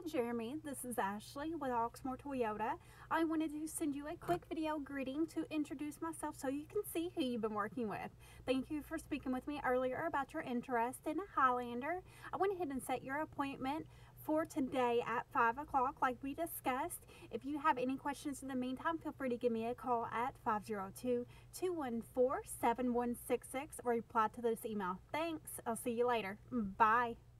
Jeremy, this is Ashley with Oxmoor Toyota. I wanted to send you a quick video greeting to introduce myself so you can see who you've been working with. Thank you for speaking with me earlier about your interest in a Highlander. I went ahead and set your appointment for today at 5 o'clock like we discussed. If you have any questions in the meantime, feel free to give me a call at 502-214-7166 or reply to this email. Thanks. I'll see you later. Bye.